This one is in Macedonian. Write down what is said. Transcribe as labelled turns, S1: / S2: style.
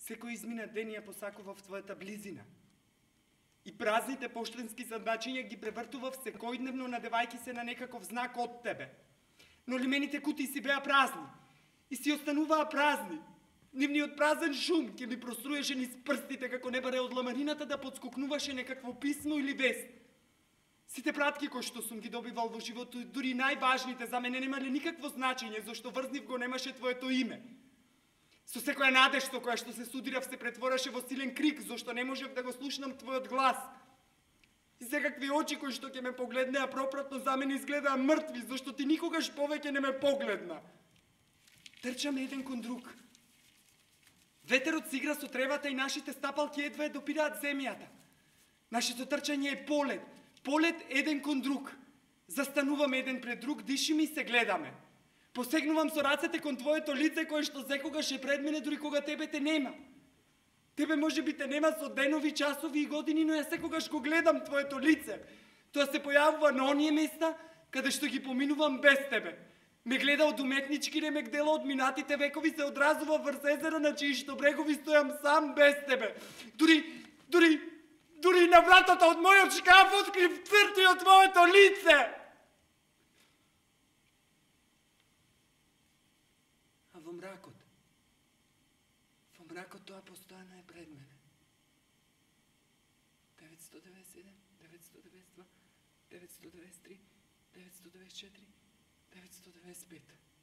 S1: Секој измина ден ја посакува в твојата близина. И празните поштенски задачиња ги превртував секојдневно, надевајќи се на некаков знак од тебе. Но лимените кутии си беа празни. И си остануваа празни. Нивниот празен шум ќе ми проструеше низ прстите, како не баре од ламарината да подскокнуваше некакво писмо или вест. Сите пратки кои што сум ги добивал во животот, дури најважните, за мене немале никакво значење, зашто врз нив го немаше твоето име. Со секоја надеж со која што се судирав се претвораше во силен крик, зашто не можев да го слушнам твојот глас. И секакви очи кои што ќе ме погледнеа пропратно за мене изгледаа мртви, зашто ти никогаш повеќе не ме погледна. Трчаме еден кон друг. Ветерот си игра со тревата и нашите стапалки едва допираат земјата. Нашето трчање е полет. Полет еден кон друг. Застануваме еден пред друг, дишиме и се гледаме. Посегнувам со рацете кон твоето лице, кое што секогаш е пред мене, дури кога тебе те нема. Тебе може би те нема со денови, часови и години, но ја секогаш го гледам твоето лице. Тоа се појавува на оние места, каде што ги поминувам без тебе. Ме гледа од уметнички ремек дела од минатите векови, се одразува врз езера на чии што брегови стојам сам без тебе. Дури на вратата од мојот шкаф открив црти од твоето лице. А во мракот тоа постојано е пред мене. 991, 992, 993, 994, 995.